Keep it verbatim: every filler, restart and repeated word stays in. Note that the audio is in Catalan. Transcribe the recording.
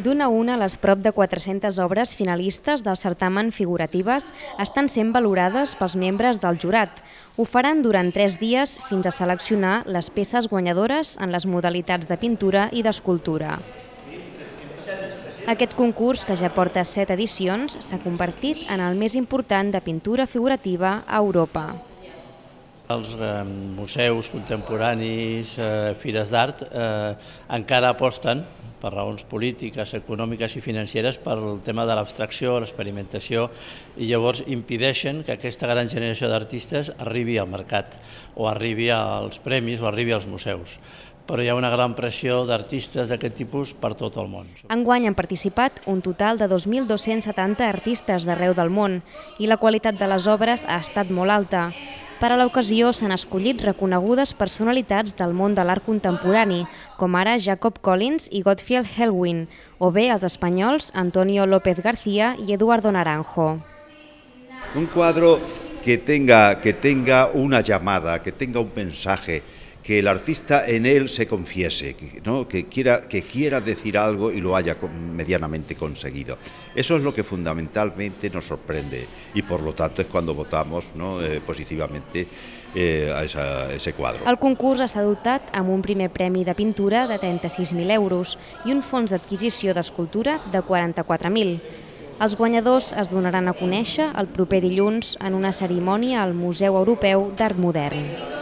D'una a una, les prop de quatre-centes obres finalistes del certamen figuratives estan sent valorades pels membres del jurat. Ho faran durant tres dies fins a seleccionar les peces guanyadores en les modalitats de pintura i d'escultura. Aquest concurs, que ja porta set edicions, s'ha convertit en el més important de pintura figurativa a Europa. Els museus contemporanis, fires d'art, encara aposten, per raons polítiques, econòmiques i financeres, pel tema de l'abstracció, l'experimentació, i llavors impedeixen que aquesta gran generació d'artistes arribi al mercat, o arribi als premis, o arribi als museus. Però hi ha una gran pressió d'artistes d'aquest tipus per tot el món. Enguany han participat un total de dos mil dos-cents setanta artistes d'arreu del món i la qualitat de les obres ha estat molt alta. Per a l'ocasió s'han escollit reconegudes personalitats del món de l'art contemporani, com ara Jacob Collins i Gottfried Helwin, o bé els espanyols Antonio López García i Eduardo Naranjo. Un cuadro que tenga, que tenga una llamada, que tenga un mensaje, que el artista en él se confiese, ¿no? que, quiera, que quiera decir algo y lo haya medianamente conseguido. Eso es lo que fundamentalmente nos sorprende y por lo tanto es cuando votamos, ¿no? eh, positivamente eh, a, esa, a ese quadre. El concurs està dotat amb un primer premi de pintura de trenta-sis mil euros i un fons d'adquisició d'escultura de quaranta-quatre mil. Els guanyadors es donaran a conèixer el proper dilluns en una cerimònia al Museu Europeu d'Art Modern.